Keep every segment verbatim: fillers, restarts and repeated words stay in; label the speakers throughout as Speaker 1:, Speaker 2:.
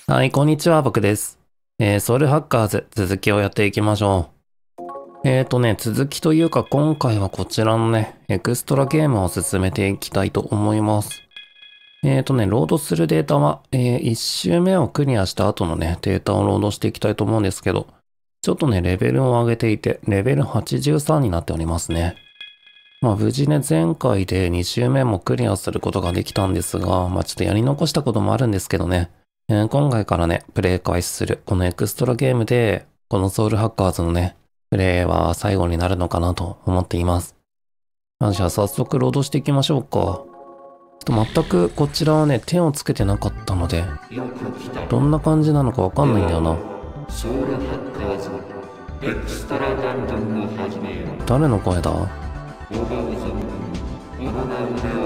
Speaker 1: はい、こんにちは、僕です。えー、ソウルハッカーズ、続きをやっていきましょう。えーとね、続きというか、今回はこちらのね、エクストラゲームを進めていきたいと思います。えーとね、ロードするデータは、えー、いち周目をクリアした後のね、データをロードしていきたいと思うんですけど、ちょっとね、レベルを上げていて、レベルはちじゅうさんになっておりますね。まあ、無事ね、前回でに周目もクリアすることができたんですが、まあ、ちょっとやり残したこともあるんですけどね、えー今回からね、プレイ開始する、このエクストラゲームで、このソウルハッカーズのね、プレイは最後になるのかなと思っています。まあ、じゃあ早速ロードしていきましょうか。ちょっと全くこちらはね、手をつけてなかったので、どんな感じなのかわかんないんだよな。
Speaker 2: ソウルハッカーズエクストラダンジョンを始めよう。
Speaker 1: 誰の声だ？
Speaker 2: 思う存分己の腕を振るうが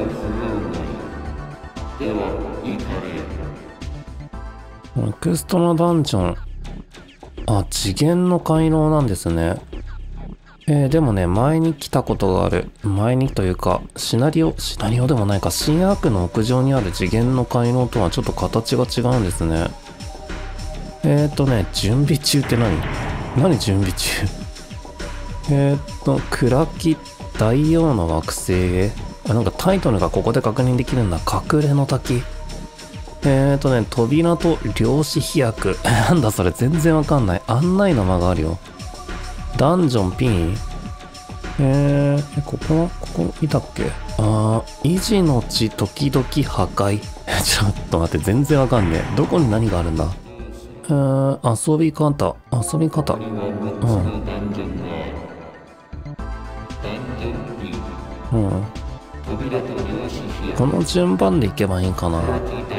Speaker 2: いい。では行かれよ。
Speaker 1: エクストラダンジョン。あ、次元の回廊なんですね。えー、でもね、前に来たことがある。前にというか、シナリオ、シナリオでもないか、新アークの屋上にある次元の回廊とはちょっと形が違うんですね。えーとね、準備中って何？何準備中？えーと、暗き大王の惑星へ。あ、なんかタイトルがここで確認できるんだ。隠れの滝。えーとね、扉と量子飛躍。なんだそれ、全然わかんない。案内の間があるよ。ダンジョン P？ えー、え、ここはここいたっけ？あー、維持の地時々破壊。ちょっと待って、全然わかんねえ。どこに何があるんだ？えー、遊び方。遊び方。うん。うん。この順番でいけばいいかな。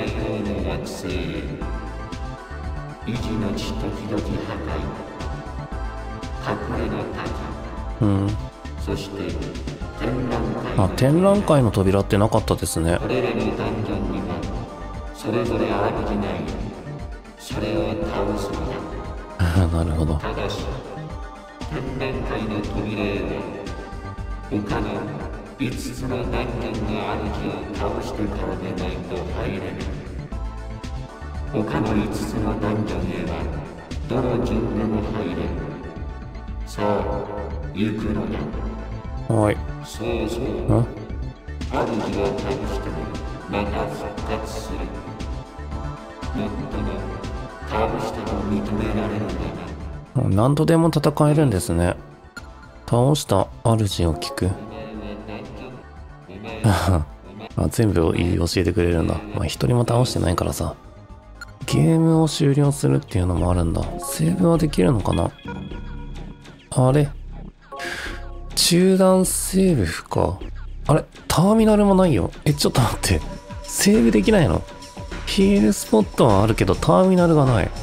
Speaker 1: うん。
Speaker 2: そして展覧会。
Speaker 1: あ、展覧会の扉ってなかったですね。
Speaker 2: これらのダンジョンにはそれぞれあるじない。それを倒すのだ。
Speaker 1: なるほど。
Speaker 2: ただし展覧会の扉へは他のいつつのダンジョンの主を倒してからでないと入れない。他のいつつのダンジョンへはどの順でも入れる。さあ行くのだ。
Speaker 1: はい。
Speaker 2: そうそう。
Speaker 1: ん？
Speaker 2: 主を倒してもまた復活する。もっとも倒しても認められるのだ。
Speaker 1: 何度でも戦えるんですね。倒した主を聞く。あ、全部を教えてくれるんだ。まあ一人も倒してないからさ。ゲームを終了するっていうのもあるんだ。セーブはできるのかな？あれ？中断セーブか。あれ？ターミナルもないよ。え、ちょっと待って。セーブできないの？ヒールスポットはあるけどターミナルがない。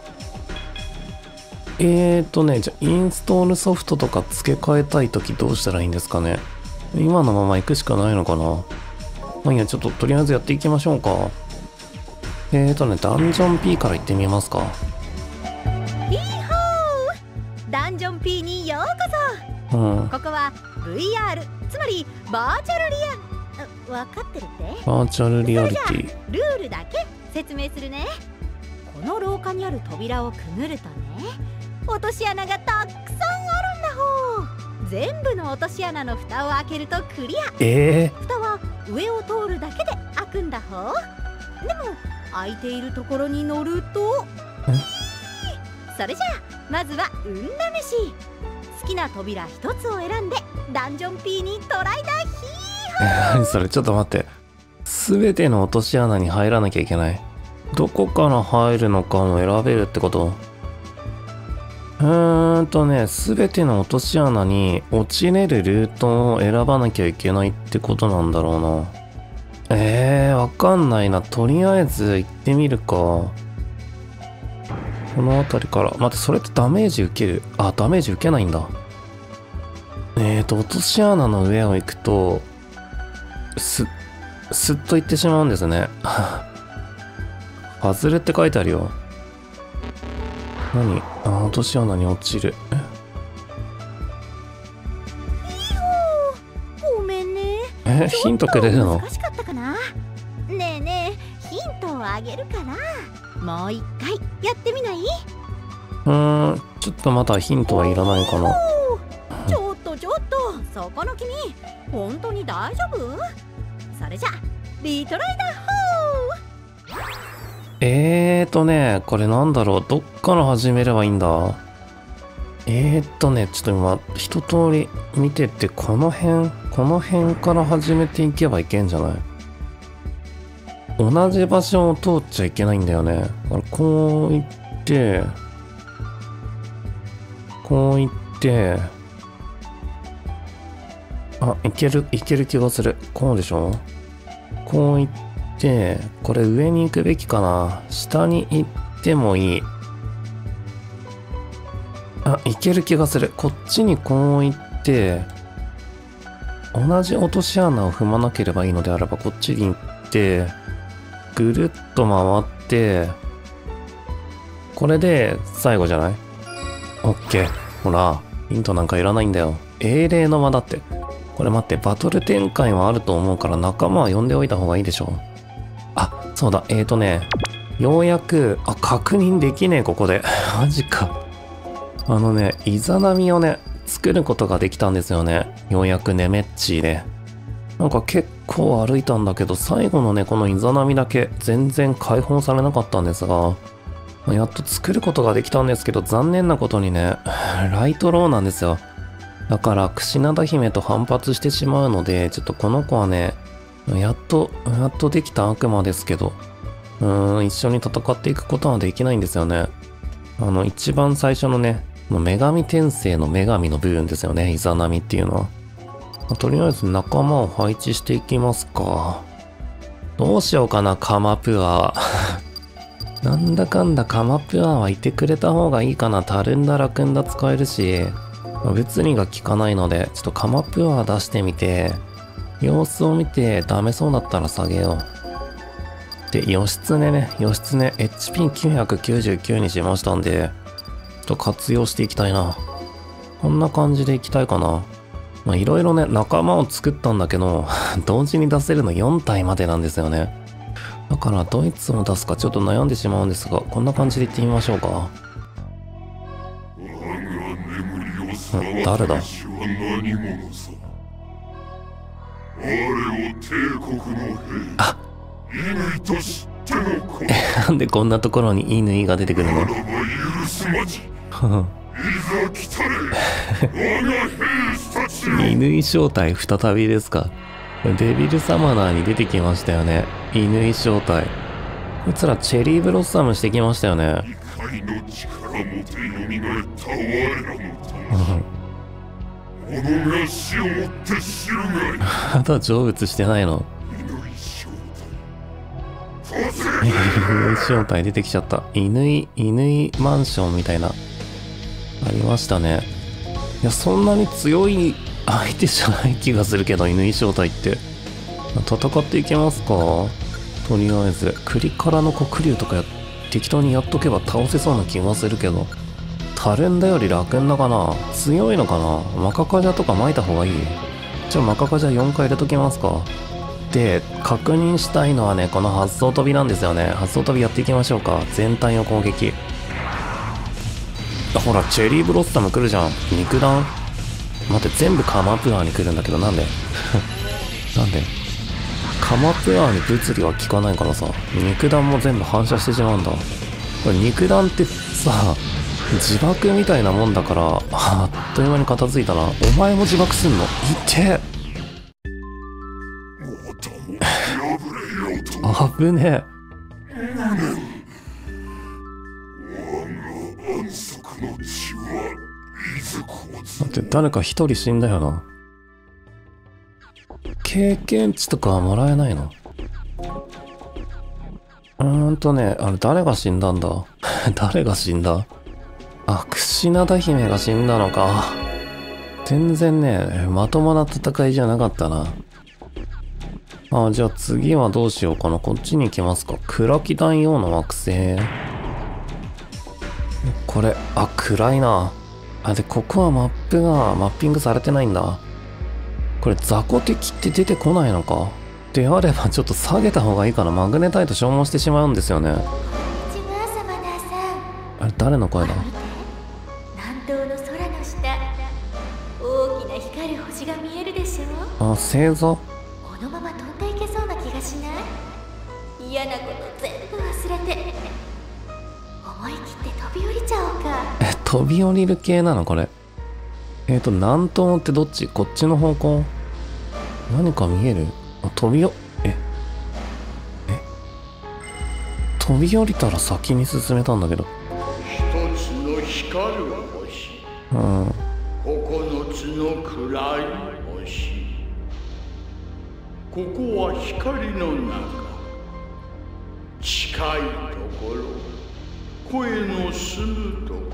Speaker 1: えーとね、じゃあインストールソフトとか付け替えたいときどうしたらいいんですかね。今のまま行くしかないのかな。まあいいや、ちょっととりあえずやっていきましょうか。えーとね、ダンジョン P から行ってみますか。
Speaker 3: ヒーホー！ダンジョン P にようこそ。
Speaker 1: うん。
Speaker 3: ここは ブイアール、つまりバーチャルリアル。分かってるって？
Speaker 1: バーチャルリアリティ。
Speaker 3: ルールだけ説明するね。この廊下にある扉をくぐるとね、落とし穴がたくさんあるんだほう。全部の落とし穴の蓋を開けるとクリア。
Speaker 1: え
Speaker 3: 蓋は上を通るだけで開くんだほう。でも開いているところに乗ると、それじゃあまずは運試し。好きな扉一つを選んでダンジョン P にトライだ。ヒー
Speaker 1: ー、何それ、ちょっと待って。すべての落とし穴に入らなきゃいけない。どこから入るのかも選べるってこと？うーんとね、すべての落とし穴に落ちれるルートを選ばなきゃいけないってことなんだろうな。えー、わかんないな。とりあえず行ってみるか。この辺りから。待って、それってダメージ受ける？あ、ダメージ受けないんだ。えーと、落とし穴の上を行くと、す、すっと行ってしまうんですね。外れって書いてあるよ。何？あ、落とし穴に落ちる。
Speaker 3: ごめんね。
Speaker 1: え、ヒントくれるの？
Speaker 3: 難しかったかな。ねえねえ、ヒントをあげるからもう一回やってみない？
Speaker 1: うーん、ちょっとまだヒントはいらないかな。
Speaker 3: ちょっとちょっと、そこの君本当に大丈夫？それじゃリトライだほー。
Speaker 1: えーとね、これなんだろう、どっから始めればいいんだ。えーっとね、ちょっと今一通り見てて、この辺この辺から始めていけばいけんじゃない？同じ場所を通っちゃいけないんだよね。だからこう行ってこう行ってあ、いけるいける気がする。こうでしょ。こう行ってこれ上に行くべきかな、下に行ってもいい。あ、いける気がする。こっちにこう行って同じ落とし穴を踏まなければいいのであれば、こっちに行ってぐるっと回って、これで最後じゃない？オッケー。ほら、ヒントなんかいらないんだよ。英霊の間だって。これ待って、バトル展開はあると思うから仲間は呼んでおいた方がいいでしょ。あ、そうだ、えーとね、ようやく、あ、確認できねえ、ここで。マジか。あのね、イザナミをね、作ることができたんですよね。ようやくネメッチーで。なんか結構歩いたんだけど、最後のね、このイザナミだけ全然解放されなかったんですが、やっと作ることができたんですけど、残念なことにね、ライトローなんですよ。だから、櫛灘姫と反発してしまうので、ちょっとこの子はね、やっと、やっとできた悪魔ですけど、うーん、一緒に戦っていくことはできないんですよね。あの、一番最初のね、女神転生の女神の部分ですよね、イザナミっていうのは。まあ、とりあえず仲間を配置していきますか。どうしようかな、カマプア。なんだかんだカマプアはいてくれた方がいいかな。タルンダラクンダ使えるし、物理が効かないので、ちょっとカマプア出してみて、様子を見てダメそうだったら下げよう。で、義経ね、義経 エイチピーきゅうひゃくきゅうじゅうきゅう にしましたんで、ちょっと活用していきたいな。こんな感じでいきたいかな。まあいろいろね、仲間を作ったんだけど、同時に出せるのよん体までなんですよね。だからドイツを出すかちょっと悩んでしまうんですが、こんな感じでいってみましょうか。誰だ？あ、なんでこんなところに乾が出てくるの？乾正体再びですか？デビルサマナーに出てきましたよね。乾正体。こいつらチェリーブロッサムしてきましたよね。まだ成仏してないの？乾正体出てきちゃった。乾、乾マンションみたいな。ありましたね。いや、そんなに強い相手じゃない気がするけど、乾正体って。戦っていけますか？とりあえず、栗からの黒竜とかや適当にやっとけば倒せそうな気がするけど。タルンダより楽んだかな？強いのかな？マカカジャとか巻いた方がいい？じゃあマカカジャよんかい入れときますか。で、確認したいのはね、この発想飛びなんですよね。発想飛びやっていきましょうか。全体を攻撃。あ、ほら、チェリーブロッサム来るじゃん。肉弾？待って、全部カマプアーに来るんだけど、なんでなんでカマプアーに物理は効かないからさ、肉弾も全部反射してしまうんだ。これ肉弾ってさ、自爆みたいなもんだから、あっという間に片付いたな。お前も自爆すんの？いて危ねえ。だって誰か一人死んだよな。経験値とかはもらえないの？うーんとね、あれ誰が死んだんだ誰が死んだ？あ、櫛灘姫が死んだのか。全然ね、まともな戦いじゃなかったな。あ、じゃあ次はどうしようかな。こっちに行きますか。暗き弾用の惑星。これ、あ、暗いな。あ、で、ここはマップがマッピングされてないんだ。これ、雑魚敵って出てこないのか？ であればちょっと下げた方がいいかな。マグネタイト消耗してしまうんですよね。
Speaker 4: こんにちは、サマナーさん。
Speaker 1: あれ誰の声だ？
Speaker 4: 見て、南東の空の下、大きな光る星が見えるでしょ。
Speaker 1: あ、星座？
Speaker 4: このまま飛んでいけそうな気がしない？嫌なこと全部忘れて思い切って飛び降りちゃおうか。
Speaker 1: え、飛び降りる系なのこれ？えっと南東ってどっち？こっちの方向？何か見える？あ、飛びおええ飛び降りたら先に進めたんだけど。
Speaker 2: 一つの光る星、
Speaker 1: うん。
Speaker 2: 九つの暗い星。ここは光の中、近いところ、声の住むとこ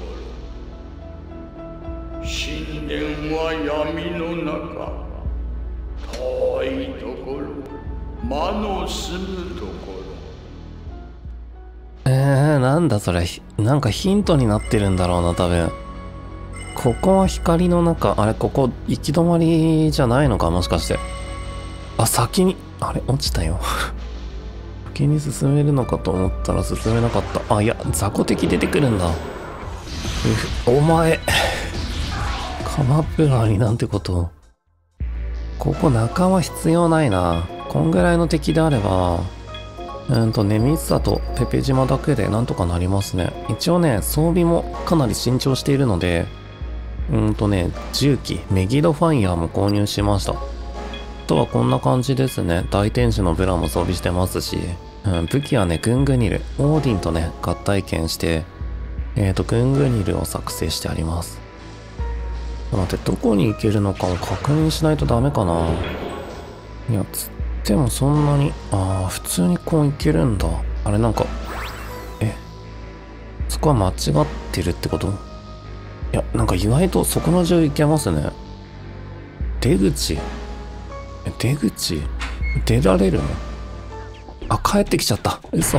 Speaker 2: ろ。神殿は闇の中、遠いところ、魔の住むところ。
Speaker 1: えー、なんだそれ。なんかヒントになってるんだろうな、多分。ここは光の中。あれ、ここ行き止まりじゃないのか、もしかして。あ、先に、あれ、落ちたよ。先に進めるのかと思ったら進めなかった。あ、いや、雑魚敵出てくるんだ。うお前、カマプラになんてことを。ここ仲間必要ないな。こんぐらいの敵であれば、うんと、ネミスサとペペ島だけでなんとかなりますね。一応ね、装備もかなり新調しているので、うんとね、銃器、メギドファイヤーも購入しました。あとはこんな感じですね。大天使のブラも装備してますし、うん、武器はね、グングニル、オーディンとね、合体剣して、えーと、グングニルを作成してあります。待って、どこに行けるのかを確認しないとダメかな。いや、つってもそんなに、ああ、普通にこう行けるんだ。あれなんか、え、そこは間違ってるってこと？いや、なんか意外とそこの銃行けますね。出口？え、出口？出られるの？あ、帰ってきちゃった。嘘。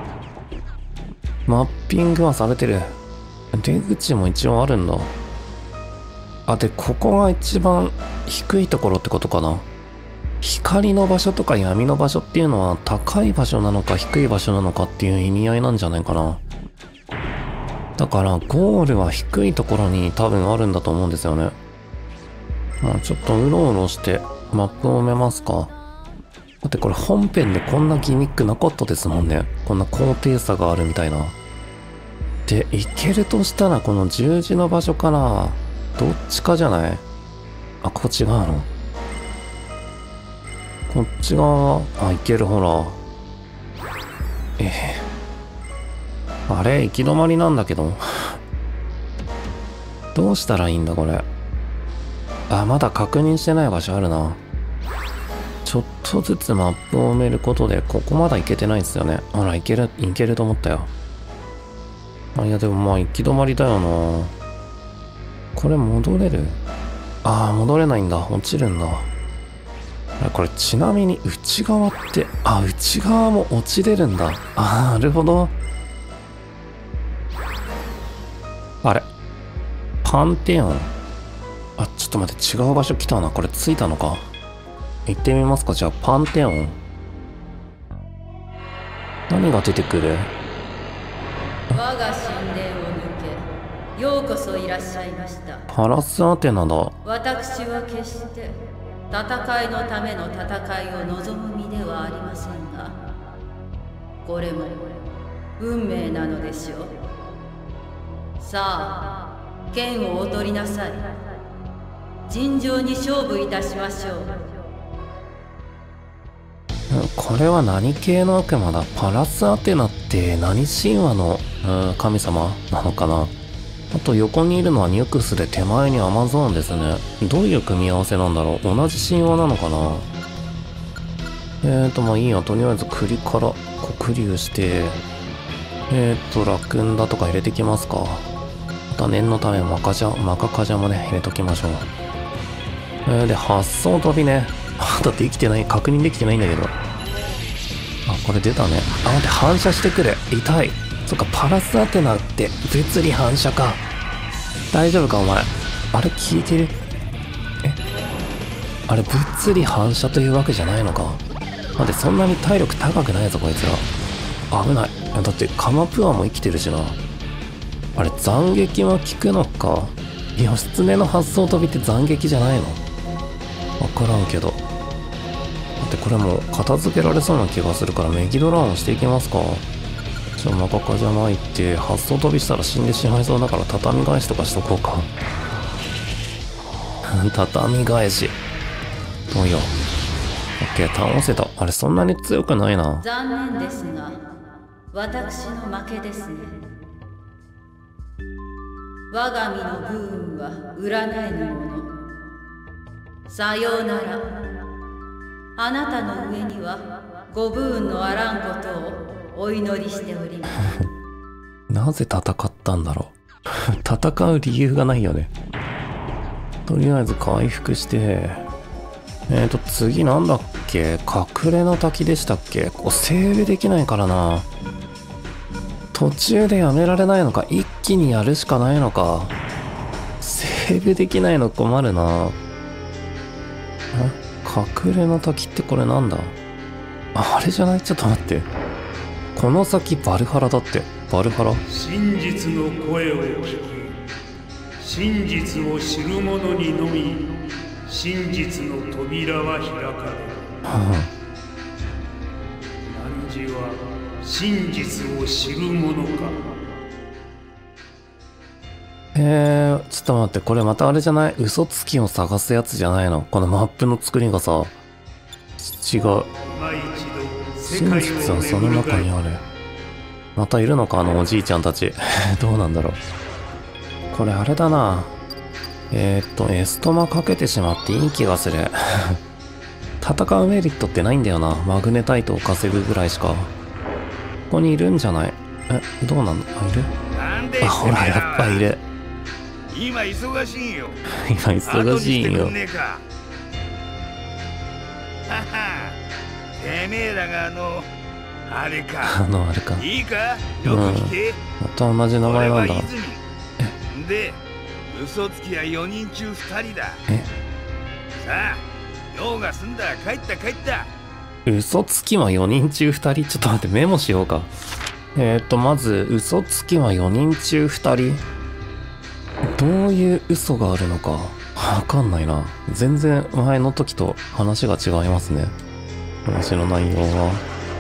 Speaker 1: マッピングはされてる。出口も一応あるんだ。あ、で、ここが一番低いところってことかな。光の場所とか闇の場所っていうのは高い場所なのか低い場所なのかっていう意味合いなんじゃないかな。だからゴールは低いところに多分あるんだと思うんですよね。まあちょっとうろうろしてマップを埋めますか。だってこれ本編でこんなギミックなかったですもんね。こんな高低差があるみたいな。で、行けるとしたらこの十字の場所から、どっちかじゃない？あ、こっち側の。こっち側、あ、いける、ほら。ええ。あれ、行き止まりなんだけど。どうしたらいいんだ、これ。あ、まだ確認してない場所あるな。ちょっとずつマップを埋めることで、ここまだ行けてないですよね。あら、行ける、行けると思ったよ。あ、いや、でもまあ、行き止まりだよな。これ戻れる？ああ、戻れないんだ。落ちるんだ。これちなみに内側って、あ、内側も落ちれるんだ。ああ、なるほど。あれパンテオン。あ、ちょっと待って、違う場所来たな。これ着いたのか。行ってみますか。じゃあ、パンテオン。何が出てくる？
Speaker 5: 我が神殿を抜け、ようこそいらっしゃいました。
Speaker 1: パラスアテナだ。
Speaker 5: 私は決して戦いのための戦いを望む身ではありませんが、これも運命なのでしょう。さあ、剣をお取りなさい。尋常に勝負いたしましょう。
Speaker 1: これは何系の悪魔だ？パラスアテナって何神話の、うん、神様なのかな。あと横にいるのはニュクスで手前にアマゾーンですね。どういう組み合わせなんだろう。同じ神話なのかな。えーとまあいいや。とりあえず栗から黒竜してえーとラクンダとか入れてきますか。また念のためマカジャマカカジャもね入れときましょう。えー、で発想飛びね。あ、だって生きてない、確認できてないんだけど。あ、これ出たね。あ、待って、反射してくる。痛い。そっか、パラスアテナって物理反射か。大丈夫かお前。あれ聞いてる？え、あれ物理反射というわけじゃないのか。 待って、そんなに体力高くないぞこいつら。危ない。だってカマプアも生きてるしな。あれ斬撃は効くのか。義経の発想飛びって斬撃じゃないの？わからんけど。だってこれもう片付けられそうな気がするからメギドラーンしていきますか。ちょ、マカカじゃないって発想飛びしたら死んでしまいそうだから畳返しとかしとこうか。畳返し。どうよ。オッケー、倒せた。あれそんなに強くないな。
Speaker 5: 残念ですが、私の負けですね。我が身の不運は占えぬもの。さようなら。あなたの上にはご不運のあらんことをお祈りしております。
Speaker 1: なぜ戦ったんだろう。戦う理由がないよね。とりあえず回復して、えーと次なんだっけ、隠れの滝でしたっけ。こうセーブできないからな。途中でやめられないのか、一気にやるしかないのか。セーブできないの困るな。隠れの滝ってこれなんだ。あれじゃない？ちょっと待って、この先バルハラだって。バルハラ。
Speaker 6: 真実の声を聞き、真実を知る者にのみ真実の扉は開かれる。汝は真実を知る者か。
Speaker 1: えー、ちょっと待って、これまたあれじゃない？嘘つきを探すやつじゃないの？このマップの作りがさ、違う。真実はその中にある。またいるのか、あのおじいちゃんたち。どうなんだろう。これあれだな。えー、っと、エストマかけてしまっていい気がする。戦うメリットってないんだよな。マグネタイトを稼ぐぐらいしか。ここにいるんじゃない？え、どうなんだ？あ、いる？あ、ほら、やっぱいる。
Speaker 6: 今忙しいよ。
Speaker 1: 今忙しいよ。
Speaker 6: はは、てめえらがあの、あれか。
Speaker 1: あの、あれか。
Speaker 6: いいか？よく聞け。
Speaker 1: また同じ名前なんだ。
Speaker 6: で、嘘つきはよにん中ふたりだ。
Speaker 1: え？
Speaker 6: さあ、用が済んだ。帰った帰った。
Speaker 1: 嘘つきはよにん中ふたり？ちょっと待って、メモしようか。えーっと、まず、嘘つきはよにん中ふたり？どういう嘘があるのか、わかんないな。全然前の時と話が違いますね。話の内容は。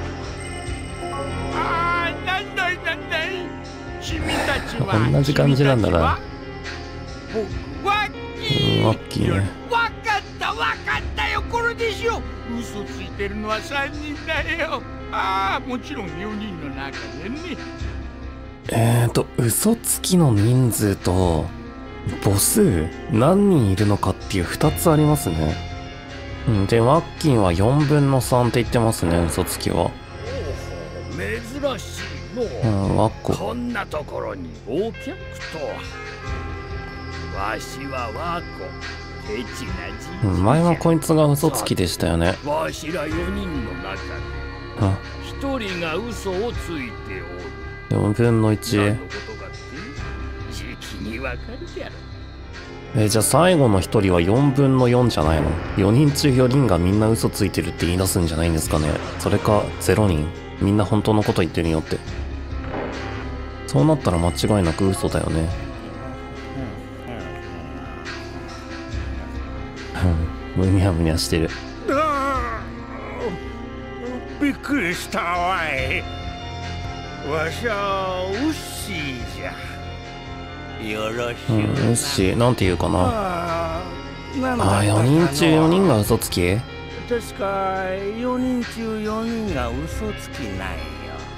Speaker 6: ああ、なんだいなんだい。君たちは
Speaker 1: 同じ感じなんだな。
Speaker 6: 僕、ワッキー。
Speaker 1: ワッキーね。
Speaker 6: わかったわかったよ、これでしょ。嘘ついてるのはさんにんだよ。ああ、もちろんよにんの中でね。
Speaker 1: えーと、嘘つきの人数と、母数何人いるのかっていうふたつありますね。うん、で、ワッキンはよんぶんのさんって言ってますね、嘘つきは。
Speaker 6: 珍しいの。
Speaker 1: うん、ワッコ。
Speaker 6: こんなところにお客とは。わしはワッコ。ケチな人。
Speaker 1: うん、前はこいつが嘘つきでしたよね。
Speaker 6: わしらよにんの中で、ひとりが嘘をついておる。
Speaker 1: よんぶんのいち。え、じゃあ最後のひとりはよんぶんのよんじゃないの？ よ 人中よにんがみんな嘘ついてるって言い出すんじゃないんですかね。それかゼロにんみんな本当のこと言ってるよって。そうなったら間違いなく嘘だよね。むにゃむにゃしてる。
Speaker 6: びっくりしたわい。わしはウッシーじゃ。よろしい。うん、
Speaker 1: ウッシー、なんて言うかな。ああ、よにん中よにんが嘘つき？
Speaker 6: 確かよにん中よにんが嘘つきなんよ。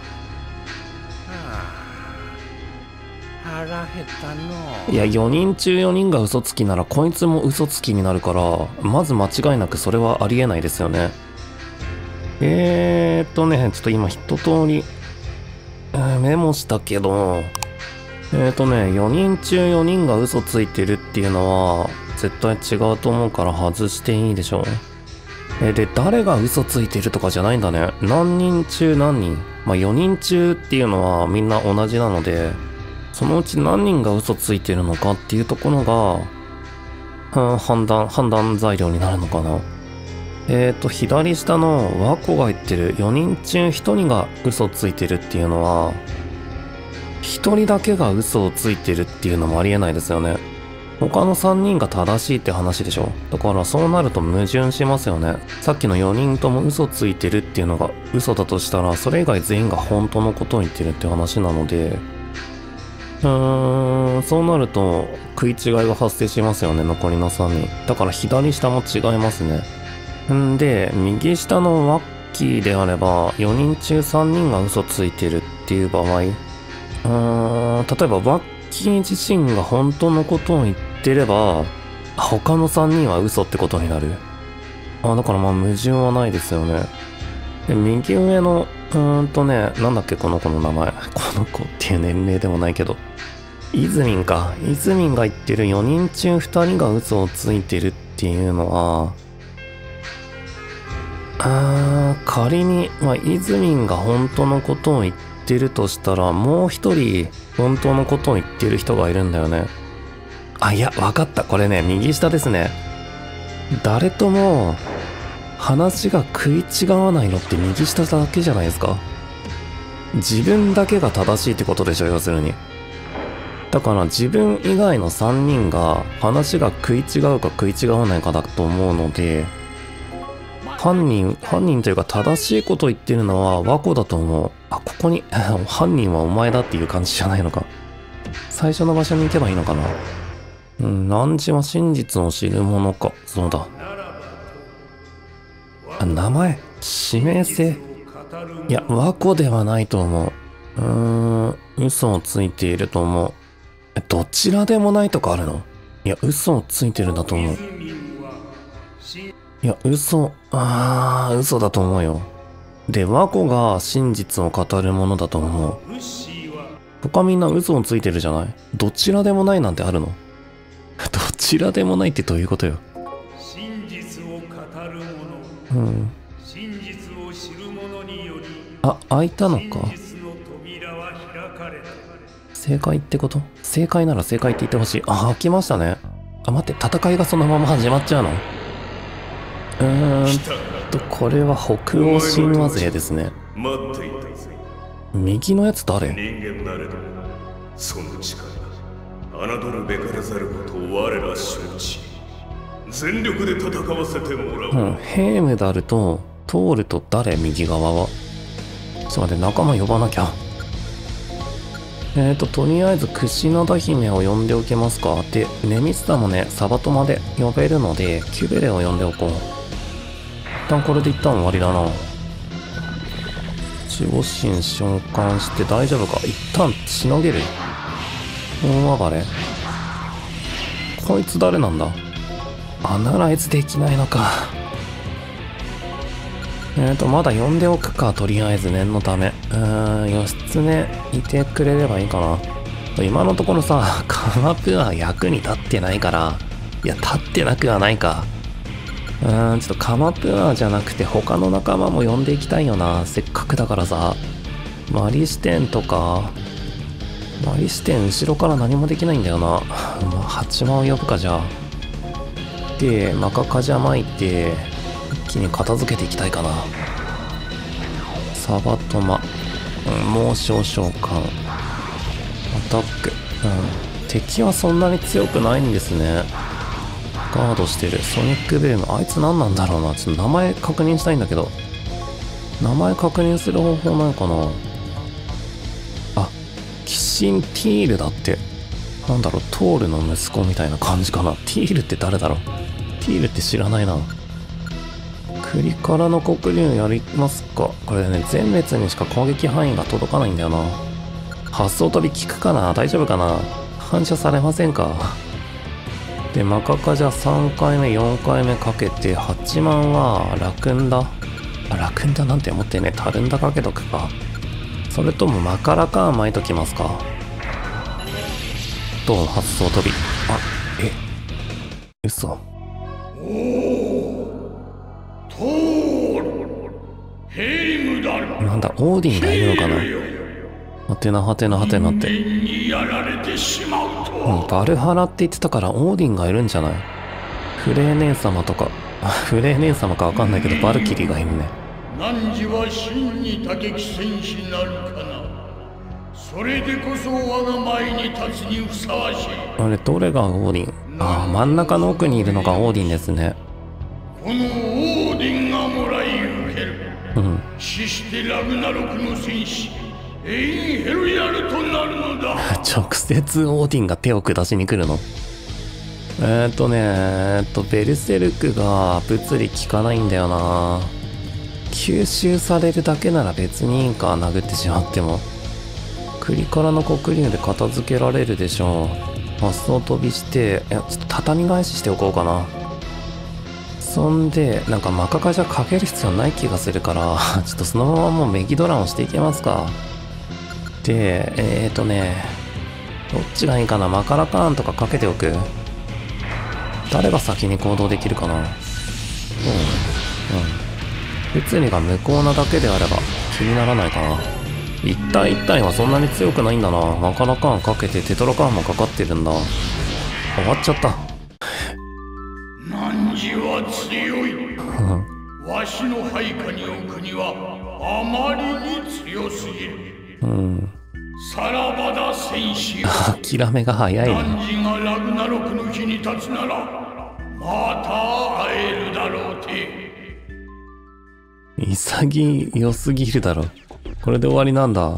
Speaker 6: はあ、腹減ったの。
Speaker 1: いや、よにん中よにんが嘘つきならこいつも嘘つきになるから、まず間違いなくそれはありえないですよね。えーっとね、ちょっと今一通り、えー、メモしたけど、えーとね、よにん中よにんが嘘ついてるっていうのは絶対違うと思うから外していいでしょ。えー、で、誰が嘘ついてるとかじゃないんだね。何人中何人。まあよにん中っていうのはみんな同じなので、そのうち何人が嘘ついてるのかっていうところが、うん、判断、判断材料になるのかな。 えーと、左下のワコが言ってるよにん中ひとりが嘘ついてるっていうのは、ひとりだけが嘘をついてるっていうのもありえないですよね。他のさんにんが正しいって話でしょ。だからそうなると矛盾しますよね。さっきのよにんとも嘘ついてるっていうのが嘘だとしたら、それ以外全員が本当のことを言ってるって話なので、うーん、そうなると食い違いが発生しますよね、残りのさんにん。だから左下も違いますね。んで、右下のワッキーであれば、よにん中さんにんが嘘ついてるっていう場合、うーん、例えばワッキー自身が本当のことを言ってれば、他のさんにんは嘘ってことになる。あ、だからまあ矛盾はないですよね。で、右上の、うーんとね、なんだっけこの子の名前。この子っていう年齢でもないけど。イズミンか。イズミンが言ってるよにん中ふたりが嘘をついてるっていうのは、あー、仮に、まあ、イズミンが本当のことを言ってるとしたら、もう一人本当のことを言ってる人がいるんだよね。あ、いや、わかった。これね、右下ですね。誰とも話が食い違わないのって右下だけじゃないですか。自分だけが正しいってことでしょ、要するに。だから自分以外のさんにんが話が食い違うか食い違わないかだと思うので、犯人、犯人というか正しいことを言ってるのはワコだと思う。あ、ここに、犯人はお前だっていう感じじゃないのか。最初の場所に行けばいいのかな。うん、汝は真実を知るものか。そうだ。あ、名前指名制。いや、ワコではないと思う。うーん、嘘をついていると思う。え、どちらでもないとかあるの？いや、嘘をついてるんだと思う。いや、嘘、あー、嘘だと思うよ。で、ワコが真実を語るものだと思う。他みんな嘘をついてるじゃない？どちらでもないなんてあるの？どちらでもないってどういうことよ。
Speaker 6: 真実を語る
Speaker 1: 者。うん。
Speaker 6: 真実を知る者により、
Speaker 1: あ、開いたのか。
Speaker 6: 真実の扉は開かれた。
Speaker 1: 正解ってこと？正解なら正解って言ってほしい。あ、開きましたね。あ、待って、戦いがそのまま始まっちゃうの？うーんと、これは北欧神話勢ですね。
Speaker 7: 待っていたぜ。
Speaker 1: 右のやつ誰？
Speaker 7: 人間なれど、その力、侮るべからざることを我ら承知。全力で戦わせてもらおう。
Speaker 1: うん、ヘームダルとトールと誰？右側は。ちょっと待って、仲間呼ばなきゃ。えーと、とりあえず、クシナダ姫を呼んでおけますか。で、ネミスタもね、サバトマで呼べるので、キュベレを呼んでおこう。一旦これで一旦終わりだな。守護神召喚して大丈夫か？一旦しのげる？大暴れ？こいつ誰なんだ？アナライズできないのか。えーと、まだ呼んでおくか、とりあえず念のため。うーん、義経いてくれればいいかな。今のところさ、カマプは役に立ってないから、いや、立ってなくはないか。うーん、ちょっとカマプアじゃなくて他の仲間も呼んでいきたいよな。せっかくだからさ。マリ視点とか、マリ視点後ろから何もできないんだよな。まあ、八幡を呼ぶか、じゃあ。で、マカカジャ巻いて、一気に片付けていきたいかな。サバトマ、うん、猛将召喚、アタック、うん、敵はそんなに強くないんですね。ガードしてる。ソニックベーム。あいつ何なんだろうな。ちょっと名前確認したいんだけど。名前確認する方法ないかな。あ、キシンティールだって。なんだろう、トールの息子みたいな感じかな。ティールって誰だろう。ティールって知らないな。クリカラの黒竜やりますか。これね、全滅にしか攻撃範囲が届かないんだよな。発想飛び効くかな。大丈夫かな。反射されませんか。で、マカカじゃさんかいめ、よんかいめかけて、はちまんはラクンダ。あ、ラクンダなんて思ってね、タルンダかけとくか。それともマカラカー巻いときますか。どう発想飛び。あ、え、嘘。
Speaker 6: トール、ヘイムダル。
Speaker 1: なんだ、オーディンがいるのかな。はてなはてなはてなって。
Speaker 6: にやられてしまうと。
Speaker 1: うん、バルハラって言ってたからオーディンがいるんじゃない？フレー姉様とか。 フレー姉様かわかんないけどバルキリーがいるね。
Speaker 6: 汝は真に武器戦士なるかな。それでこそ我が前に立つにふさわしい。
Speaker 1: あれどれがオーディン？ああ、真ん中の奥にいるのがオーディンですね。
Speaker 6: このオーディンがもらい受ける。
Speaker 1: うん。
Speaker 6: 死してラグナロクの戦士エインヘルヤルとなるのだ。
Speaker 1: 直接オーディンが手を下しに来るの？えーっとねえーっとベルセルクが物理効かないんだよな。吸収されるだけなら別にいいんか、殴ってしまっても。クリカラの黒竜で片付けられるでしょう。発想飛びして、いやちょっと畳み返ししておこうかな。そんでなんかマカカじゃかける必要ない気がするからちょっとそのままもうメギドランをしていきますか。でえーっとねどっちがいいかな。マカラカーンとかかけておく。誰が先に行動できるかな。うんうん。物理が無効なだけであれば気にならないかな。一体一体はそんなに強くないんだな。マカラカーンかけてテトラカーンもかかってるんだ。終わっちゃった。
Speaker 6: 汝は強い。わしの配下に置くにはあまりに強すぎる。
Speaker 1: うん。
Speaker 6: さらばだ戦士よ。
Speaker 1: 諦めが早いね。
Speaker 6: 汝がラグナロクの日に立つならまた会えるだろうて。
Speaker 1: 潔すぎるだろ。これで終わりなんだ。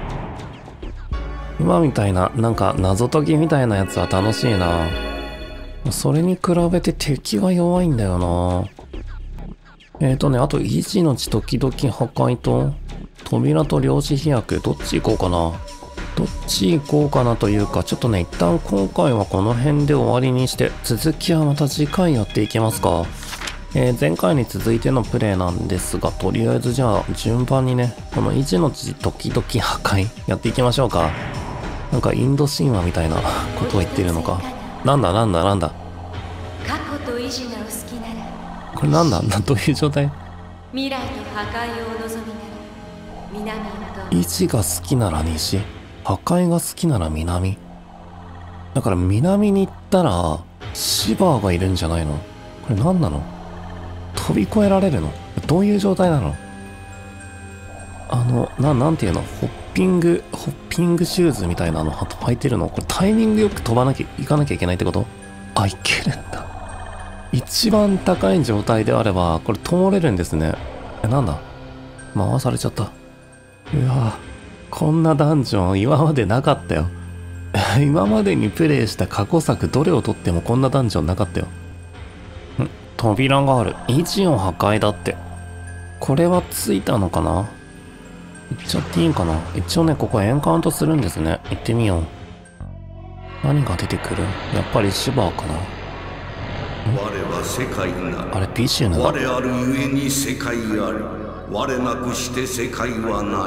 Speaker 1: 今みたいななんか謎解きみたいなやつは楽しいな。それに比べて敵が弱いんだよな。えーとねあと維持の地時々破壊と扉と量子飛躍、どっち行こうかな。どっち行こうかなというか、ちょっとね一旦今回はこの辺で終わりにして、続きはまた次回やっていきますか。えー、前回に続いてのプレイなんですが、とりあえずじゃあ順番にねこの維持の地時々破壊やっていきましょうか。なんかインド神話みたいなことを言ってるのか。なんだなんだなんだ。
Speaker 4: 過去と維持がお好きなら、
Speaker 1: これなんだどういう状態？
Speaker 4: 未来と破壊をお望みなら南と。
Speaker 1: 維持が好きなら西、破壊が好きなら南。だから南に行ったらシバーがいるんじゃないの？これ何なの？飛び越えられるの？どういう状態なの？あのななんていうの、ホッピングホッピングシューズみたいなの履いてるの？これタイミングよく飛ばなきゃいかなきゃいけないってこと？あ、いけるんだ。一番高い状態であればこれ通れるんですね。え、なんだ、回されちゃった。うわ、こんなダンジョン今までなかったよ今までにプレイした過去作どれをとってもこんなダンジョンなかったよ。ん、扉がある。維持を破壊だって。これはついたのかな。行っちゃっていいんかな。一応ねここエンカウントするんですね。行ってみよう。何が出てくる？やっぱりシュバーかな。
Speaker 7: 我は世界なる。
Speaker 1: あれビシュヌだ。
Speaker 7: 我あるゆえに世界ある。我なくして世界はない。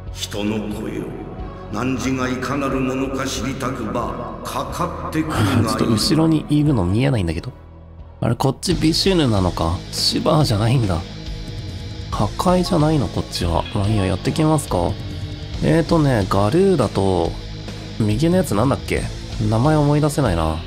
Speaker 7: 人の声を汝がいかなるものか知りたくばかかってくるがいい。
Speaker 1: ちょっと後ろにいるの見えないんだけど。あれこっちビシュヌなのか。シバーじゃないんだ。破壊じゃないのこっちは。まあいいや、やってきますか。えーとねガルーだと右のやつなんだっけ、名前思い出せないな。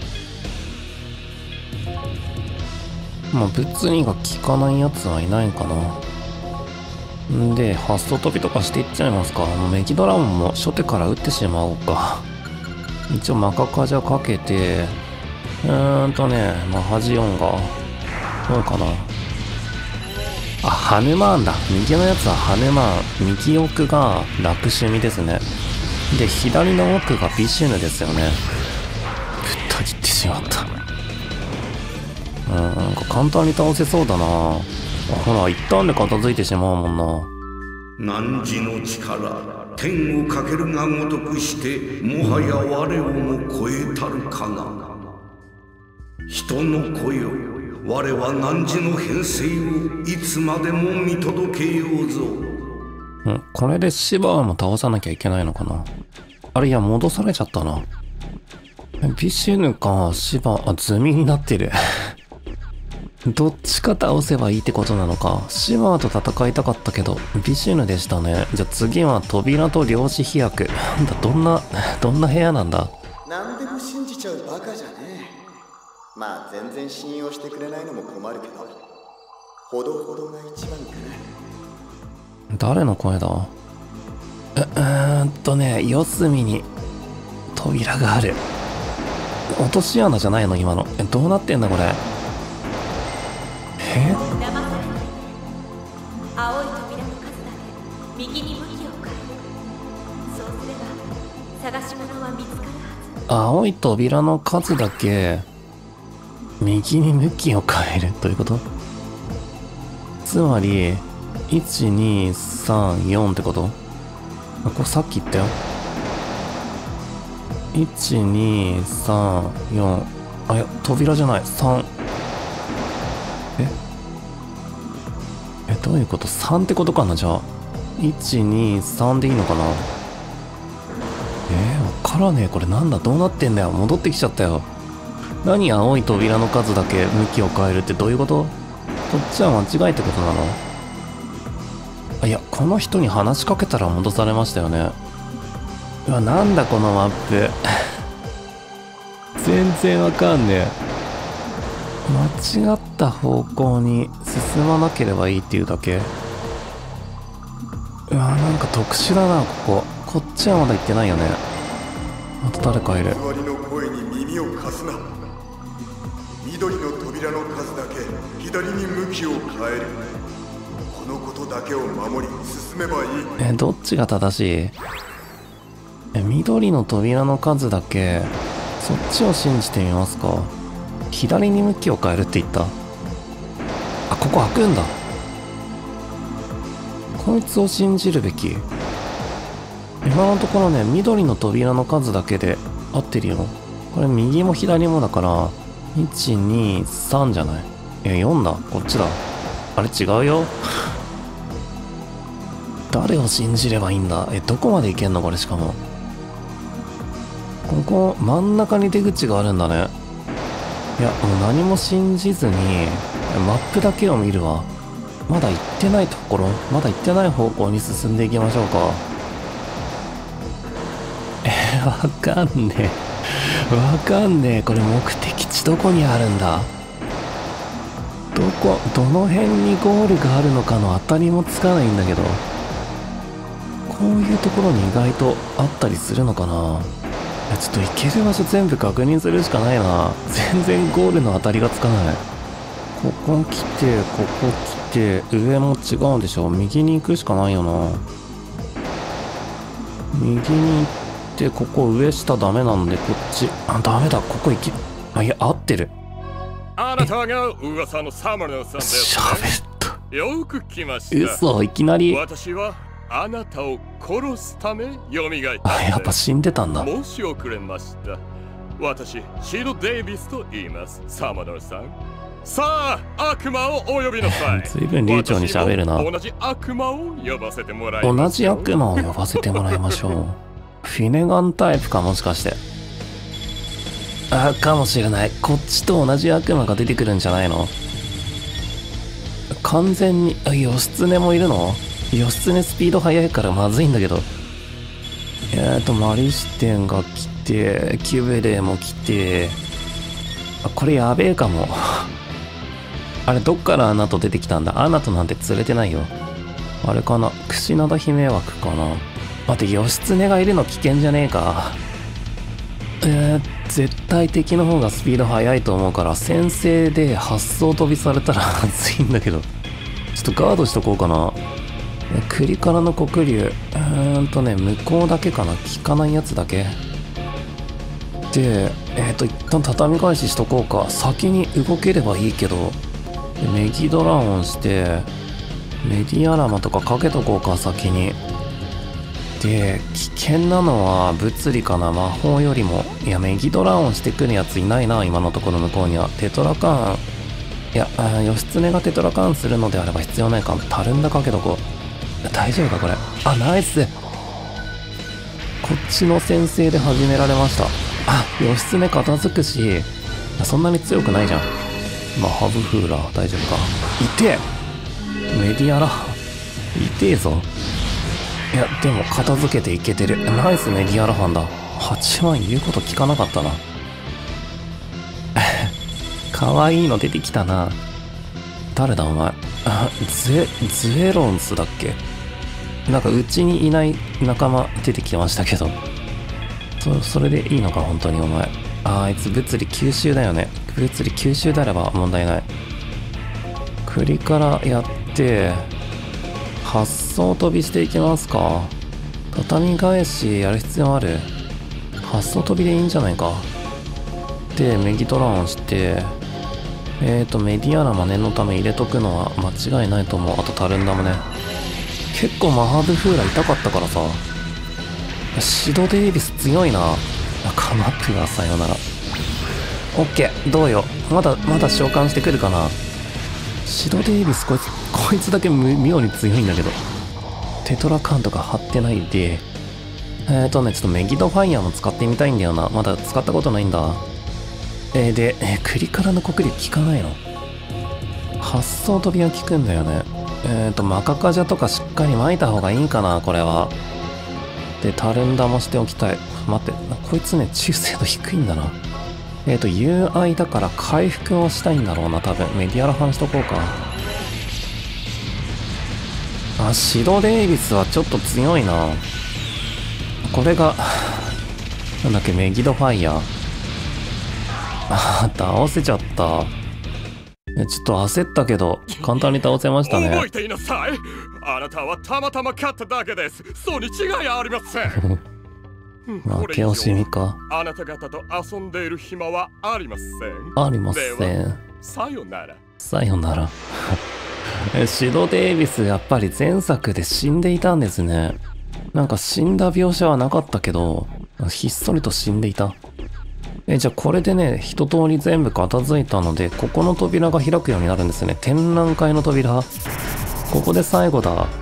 Speaker 1: まあ物理が効かないやつはいないかな。んで発想飛びとかしていっちゃいますか。もうメギドラゴンも初手から撃ってしまおうか。一応マカカジャかけて、うーんとねマハジオンがどうかな。あ、ハヌマーンだ。右のやつはハヌマーン。右奥がラクシュミですね。で左の奥がビシュヌですよね。ぶった切ってしまった。うん、なんか簡単に倒せそうだな。ほら一旦で片付いてしまうもんな。
Speaker 7: 汝の力天をかけるがごとくしてもはや我をも超えたるかな。人の声を我は汝の編成をいつまでも見届けようぞ。
Speaker 1: うん、これでシバーも倒さなきゃいけないのかな。あれ、いや戻されちゃったな。ビシュヌかシバー、あ、積みになってるどっちか倒せばいいってことなのか。シバーと戦いたかったけどビシュヌでしたね。じゃあ次は扉と量子飛躍。なんだ、どんなどんな部屋なんだ。
Speaker 8: 何でも信じちゃうバカじゃねえ。 まあ全然信用してくれないのも困るけど、ほどほどが一番かな。
Speaker 1: 誰の声だ？う、うーんとね、四隅に扉がある。落とし穴じゃないの今の。え、どうなってんだこれ。え？
Speaker 4: 騙されないで。青い扉の数だけ右に向きを変える。そうすれば探し物は見つかるはず。
Speaker 1: 青い扉の数だけ右に向きを変えるということ？つまりいちにさんよんってこと？あ、これさっき言ったよ。いちにさんよん。あ、いや扉じゃない。さん。ええ、どういうこと？ さん ってことかな。じゃあいちにさんでいいのかな。えー、わからねえ。これなんだ？どうなってんだよ。戻ってきちゃったよ。何？青い扉の数だけ向きを変えるってどういうこと？こっちは間違いってことなの？あ、いや、この人に話しかけたら戻されましたよね。うわ、なんだこのマップ。全然わかんねえ。間違った方向に進まなければいいっていうだけ。うわ、なんか特殊だな、ここ。こっちはまだ行ってないよね。また誰かいる。
Speaker 8: 偽りの声に耳を貸すな。緑の扉の数だけ左に向きを変える。このことだけを守り進めばいい。
Speaker 1: え、どっちが正しい？え、緑の扉の数だけそっちを信じてみますか。左に向きを変えるって言った。あ、ここ開くんだ。こいつを信じるべき。今のところね、緑の扉の数だけで合ってるよ。これ右も左もだからいちにさんじゃない？え、よんだ。こっちだ。あれ違うよ。誰を信じればいいんだ？え、どこまで行けんのこれ。しかもここ真ん中に出口があるんだね。いや、もう何も信じずにマップだけを見るわ。まだ行ってないところ、まだ行ってない方向に進んでいきましょうか。え、わかんねえ。わかんねえ。これ目的地どこにあるんだ？どこ、どの辺にゴールがあるのかの当たりもつかないんだけど。こういうところに意外とあったりするのかな。いや、ちょっと行ける場所全部確認するしかないな。全然ゴールの当たりがつかない。ここ来て、ここ来て、上も違うんでしょ。右に行くしかないよな。右に行って、ここ上下ダメなんで、こっち。あ、ダメだ。ここ行き、あ、いや、合ってる。
Speaker 9: あなたが噂のサマルノさんですね。
Speaker 1: 喋った。
Speaker 9: よく来ました。
Speaker 1: 嘘、いきなり。
Speaker 9: 私はあなたを殺すため蘇った。
Speaker 1: あ、やっぱ死んでたんだ。
Speaker 9: 申し遅れました。私、シード・デイビスと言います。サマルノさん。さあ、悪魔をお呼びなさい。
Speaker 1: 随分流暢に喋るな。
Speaker 9: 同じ悪魔を呼ばせてもらいます。
Speaker 1: 同じ悪魔を呼ばせてもらいましょう。フィネガンタイプか、もしかして。あ、かもしれない。こっちと同じ悪魔が出てくるんじゃないの？完全に、あ、義経もいるの？義経スピード速いからまずいんだけど。えーと、マリシテンが来て、キュベレーも来て、あ、これやべえかも。あれ、どっからアナと出てきたんだ？アナとなんて連れてないよ。あれかな？櫛灘姫枠かな？待って、義経がいるの危険じゃねえか。えー、絶対敵の方がスピード速いと思うから、先制で発想飛びされたらまずいんだけど。ちょっとガードしとこうかな。栗からの黒竜。うーんとね、向こうだけかな。効かないやつだけ。で、えっと、一旦畳み返ししとこうか。先に動ければいいけど。メギドラオンして、メディアラマとかかけとこうか、先に。で、危険なのは物理かな、魔法よりも。いや、メギドラオンしてくるやついないな、今のところ向こうには。テトラカーン。いや、あ、義経がテトラカーンするのであれば必要ないか。たるんだかけとこう。大丈夫か、これ。あ、ナイス。こっちの先制で始められました。あ、義経片付くし、そんなに強くないじゃん。まあ、ハブフーラー、大丈夫か。痛え。メディアラ。痛えぞ。いや、でも片付けていけてる。ナイスメディアラハンだ。はちまん言うこと聞かなかったな。 かわいいの出てきたな。誰だお前。あ、ゼ、ゼロンスだっけ。なんかうちにいない仲間出てきてましたけど。そ、それでいいのか本当にお前。あ、あいつ物理吸収だよね。物理吸収であれば問題ない。栗からやって、発想飛びしていきますか。畳返しやる必要ある。発想飛びでいいんじゃないか。で、メギドラオンして、えーと、メディアナマ念のため入れとくのは間違いないと思う。あとタルンダもね。結構マハブフーラ痛かったからさ。シドデイビス強いな。カマップがさよなら。オッケー、どうよ。まだ、まだ召喚してくるかな。シドデイビスこいつ、こいつだけ妙に強いんだけど。テトラカンとか貼ってないで。えーとね、ちょっとメギドファイヤーも使ってみたいんだよな。まだ使ったことないんだ。えー、で、えー、クリカラの国力効かないの？発想飛びは効くんだよね。えーと、マカカジャとかしっかり巻いた方がいいんかな、これは。で、タルンダもしておきたい。待って、こいつね、中精度低いんだな。えーと、友愛だから回復をしたいんだろうな、多分。メディアラ反しとこうか。あ、シドデイビスはちょっと強いな。これが、なんだっけ、メギドファイヤー。あ、倒せちゃった。ちょっと焦ったけど、簡単に倒せましたね。
Speaker 9: 覚えていなさい。あなたはたまたま勝っただけです。そうに違いありません。
Speaker 1: 負け惜しみか。
Speaker 9: あなた方と遊んでいる暇はありません。
Speaker 1: ありません。
Speaker 9: さよなら。
Speaker 1: さよなら。シドデイビスやっぱり前作で死んでいたんですね。なんか死んだ描写はなかったけど、ひっそりと死んでいた。え、じゃあこれでね、一通り全部片付いたので、ここの扉が開くようになるんですね。展覧会の扉。ここで最後だ。